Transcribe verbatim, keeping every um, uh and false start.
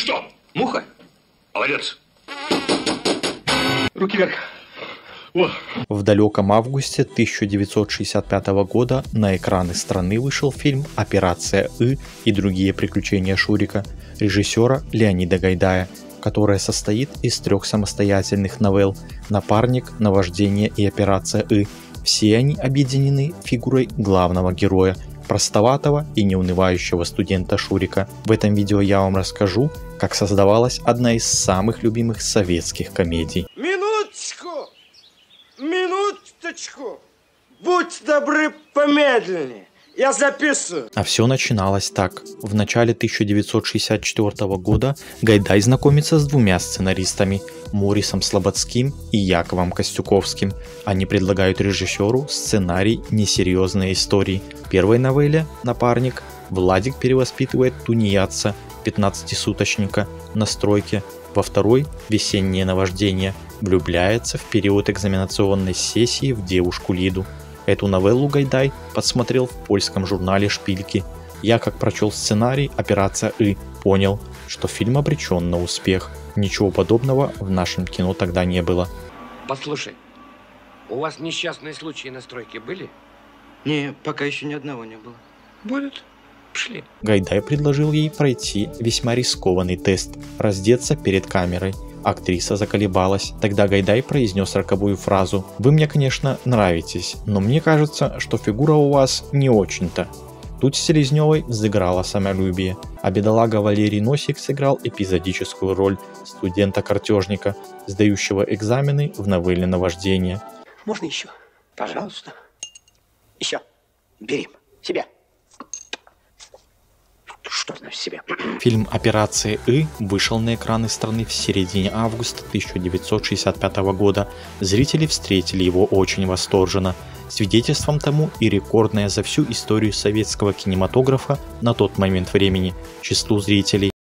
что? Муха? Молодец. Руки вверх. О. В далеком августе тысяча девятьсот шестьдесят пятого года на экраны страны вышел фильм «Операция И» и другие приключения Шурика режиссера Леонида Гайдая, которая состоит из трех самостоятельных новелл «Напарник», «Наваждение» и «Операция И». Все они объединены фигурой главного героя, простоватого и неунывающего студента Шурика. В этом видео я вам расскажу, как создавалась одна из самых любимых советских комедий. Минуточку! Минуточку! Будь добры, помедленнее. Я записываю. А все начиналось так. В начале тысяча девятьсот шестьдесят четвёртого года Гайдай знакомится с двумя сценаристами – Морисом Слободским и Яковом Костюковским. Они предлагают режиссеру сценарий «Несерьезные истории». В первой новелле «Напарник» Владик перевоспитывает тунеядца, пятнадцатисуточника, на стройке. Во второй «Весеннее наваждение» влюбляется в период экзаменационной сессии в девушку Лиду. Эту новеллу Гайдай подсмотрел в польском журнале «Шпильки». Я, как прочел сценарий «Операция И», понял, что фильм обречен на успех. Ничего подобного в нашем кино тогда не было. Послушай, у вас несчастные случаи на стройке были? Не, пока еще ни одного не было. Будут. Пошли. Гайдай предложил ей пройти весьма рискованный тест – раздеться перед камерой. Актриса заколебалась. Тогда Гайдай произнес роковую фразу: «Вы мне, конечно, нравитесь, но мне кажется, что фигура у вас не очень-то». Тут Селезневой взыграло самолюбие, а бедолага Валерий Носик сыграл эпизодическую роль студента-картежника, сдающего экзамены в новелле «Наваждение». Можно еще? Пожалуйста. Еще. Берем. Себя. Что значит себя? Фильм «Операция И» вышел на экраны страны в середине августа тысяча девятьсот шестьдесят пятого года. Зрители встретили его очень восторженно. Свидетельством тому и рекордное за всю историю советского кинематографа на тот момент времени число зрителей.